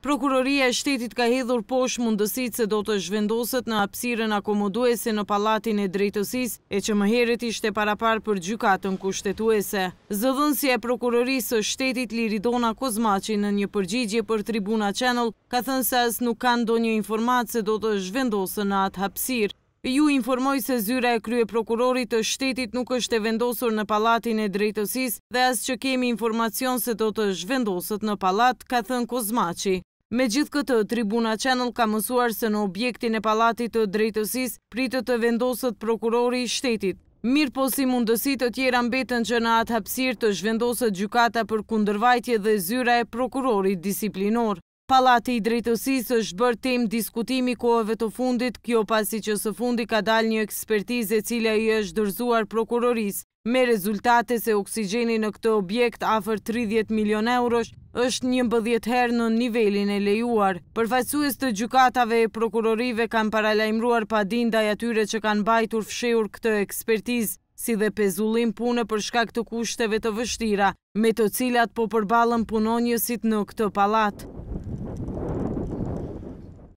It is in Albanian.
Prokuroria e Shtetit ka hedhur poshtë mundësitë se do të zhvendoset në hapësirën akomoduese në Pallatin e Drejtësisë, e që më herët ishte parapar për gjykatën kushtetuese. Zëdhënësia e Prokurorisë së Shtetit Liridona Kozmaqi në një përgjigje për Tribuna Channel ka thënë se as nuk ka ndonjë informatë se do të zhvendosën në atë hapësirë. Ju informoj se zyra e kryeprokurorit të shtetit nuk është e vendosur në Pallatin e Drejtësisë dhe as që kemi informacion se do të zhvendoset në Pallat, ka thënë Kozmaqi. Me gjithë këtë, Tribuna Channel ka mësuar se në objektin e Pallatit të Drejtësisë pritet të vendoset prokurori i shtetit. Mirë po si mundësi të tjera mbeten që në atë hapësirë të zhvendoset gjykata për kundërvajtje dhe zyra e prokurorit disiplinor. Pallati i Drejtësisë është bërë temë diskutimi kohëve të fundit, kjo pasi që së fundi ka dalë një ekspertizë e cila i është dorëzuar prokurorisë, me rezultate se oksigjeni në këtë objekt afër 30 milion eurosh është 11 herë në nivelin e lejuar. Përfaqësues të gjykatave e prokurorive kanë paralajmëruar padin ndaj atyre që kanë mbajtur fshehur këtë ekspertizë, si dhe pezullim pune për shkak të kushteve të vështira, me të cilat po përballen punonjësit në këtë pallat.